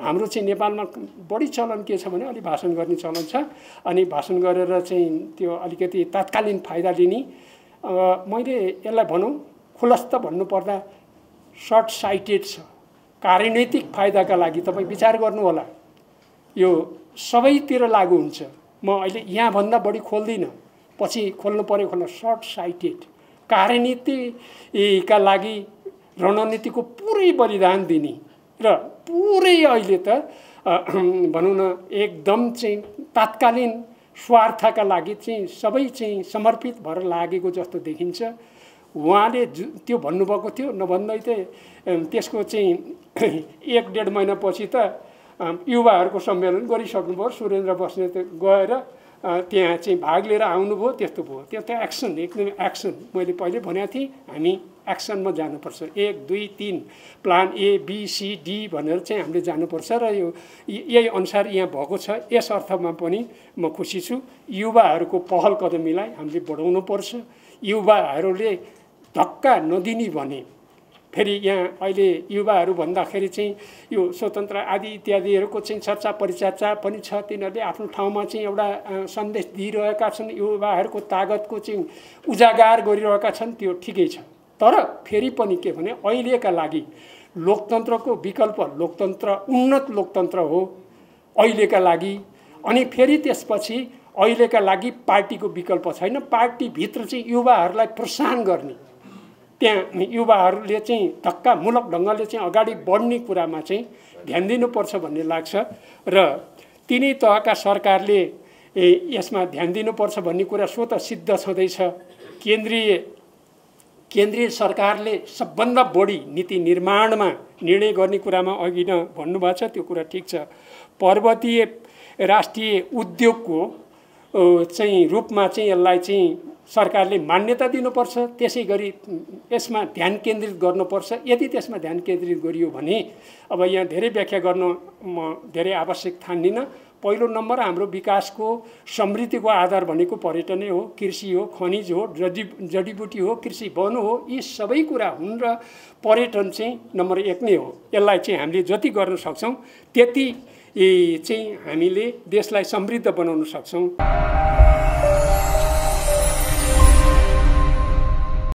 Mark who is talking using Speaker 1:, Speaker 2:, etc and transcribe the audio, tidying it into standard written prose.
Speaker 1: हाम्रो चाहिँ नेपालमा बढी चलन के छ भने अलि भाषण गर्ने चलन छ अनि भाषण गरेर चाहिँ त्यो अलिकति तात्कालीन फाइदा लिने मैले यसलाई भनौँ खुलस्त भन्नुपर्दा सर्ट साइटेड छ कार्यनैतिक फाइदाका लागि तपाईँ विचार गर्नु होला यो सबैतिर लागू हुन्छ म अहिले यहाँभन्दा बढी खोल्दिनँ पछि खोल्नु पर्यो खोल्न सर्ट साइटेड कार्यनीतिका लागि रणनीतिको पुरै बलिदान दिने र पुरै अहिले त भनौँ न एकदम चाहिँ तात्कालीन स्वार्थका लागि चाहिँ सबै चाहिँ समर्पित भएर लागेको जस्तो देखिन्छ उहाँले त्यो भन्नुभएको थियो नभन्दै त्यसको चाहिँ 1-1.5 महिनापछि त युवाहरूको सम्मेलन गरिसक्नुभयो सुरेन्द्र बस्नेत गएर त्यहाँ चाहिँ भाग लिएर आउनुभयो त्यस्तो भयो त्यो त एक्सन एकदमै एक्सन मैले पहिले भनेको थिएँ हामी एक्सनमा जानुपर्छ 1 2 3 plan A B C D भनेर चाहिँ हामीले जानुपर्छ र यो यही अनुसार यहाँ भएको छ यस अर्थमा पनि म खुसी छु युवाहरूको पहल कदमीलाई हामीले बढाउनु पर्छ युवाहरूले धक्का नदिने भने फेरि यहाँ अहिले युवाहरू भन्दाखेरि चाहिँ यो स्वतन्त्र आदि इत्यादिहरूको चाहिँ चर्चा परिचर्चा पनि छ तिनीहरूले आफ्नो ठाउँमा चाहिँ एउटा सन्देश दिइरहेका छन् युवाहरूको तागतको चाहिँ उजागर गरिरहेका छन् त्यो ठिकै छ तर फेरि पनि के भने अहिलेका लागि लोकतन्त्रको विकल्प लोकतन्त्र उन्नत लोकतन्त्र हो अहिलेका लागि अनि फेरि त्यसपछि अहिलेका लागि पार्टीको विकल्प छैन पार्टीभित्र चाहिँ युवाहरूलाई प्रोत्साहन गर्ने त्यहाँ युवाहरूले चाहिँ धक्कामुलक ढङ्गले चाहिँ अगाडि बढ्ने कुरामा चाहिँ ध्यान दिनुपर्छ भन्ने लाग्छ र तिनै तहका सरकारले यसमा ध्यान दिनुपर्छ भन्ने कुरा स्वतः सिद्ध छँदैछ केन्द्रीय सरकारले सबभन्दा बढी नीति निर्माणमा निर्णय गर्ने कुरामा अघि नै भन्नुभएको छ त्यो कुरा ठिक छ पर्वतीय राष्ट्रिय उद्योगको चाहिँ रूपमा चाहिँ यसलाई चाहिँ सरकारले मान्यता दिनुपर्छ त्यसै गरी यसमा ध्यान केन्द्रित गर्नुपर्छ यदि त्यसमा ध्यान केन्द्रित गरियो भने अब यहाँ धेरै व्याख्या गर्न म धेरै आवश्यक ठान्दिनँ पहिलो नम्बर हाम्रो विकासको समृद्धिको आधार भनेको पर्यटनै हो कृषि हो खनिज हो जडीबुटी हो कृषि वन हो यी सबै कुरा हुन् र पर्यटन चाहिँ नम्बर 1 नै हो यसलाई चाहिँ हामीले जति गर्न सक्छौँ त्यति चाहिँ हामीले देशलाई समृद्ध बनाउन सक्छौँ।